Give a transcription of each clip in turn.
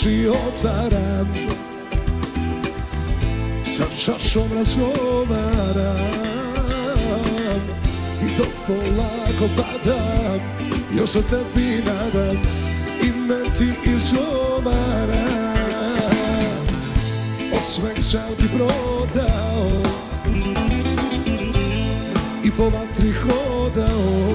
oči otvaram, sa čašom razgovaram i dok polako padam, još se tebi nadam, ime ti izgovaram. Osmeh sam ti prodao i po vatri hodao,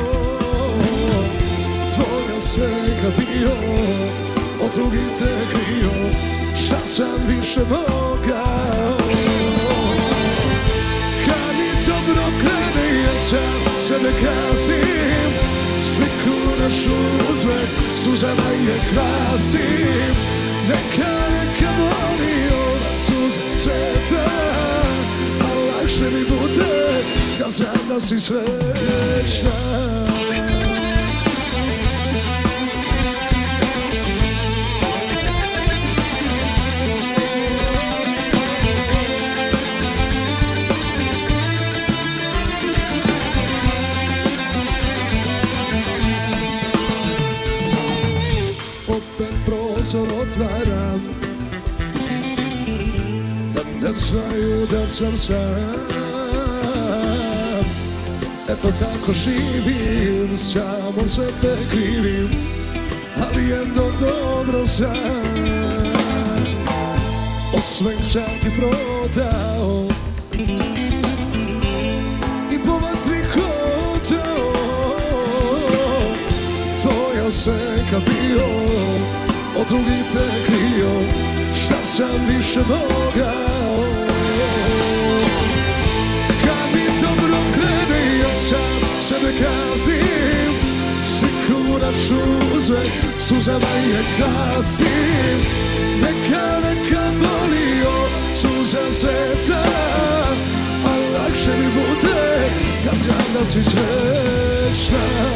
tvoja senka bio, od drugih te krio, šta sam više mogao. Kad mi dobro krene jesen, sebe gazim, sliku našu uzmem, suzama je krasim. Neka boli ova suza sveta, a lakše mi bude kad znam da si srećna. Prozor otvaram, da ne znaju da sam sam. Eto tako živim, samo sebe krivim, ali jedno dobro znam. Osmeh sam ti prodao i po vatri hodao, tvoja senka bio, od drugih te krio, šta sam više mogao. Kad mi dobro krene, ja sam sebe gazim, sliku našu uzmem, suzama je krasim. Neka boli ova suza sveta, a lakše mi bude kad znam da si srećna.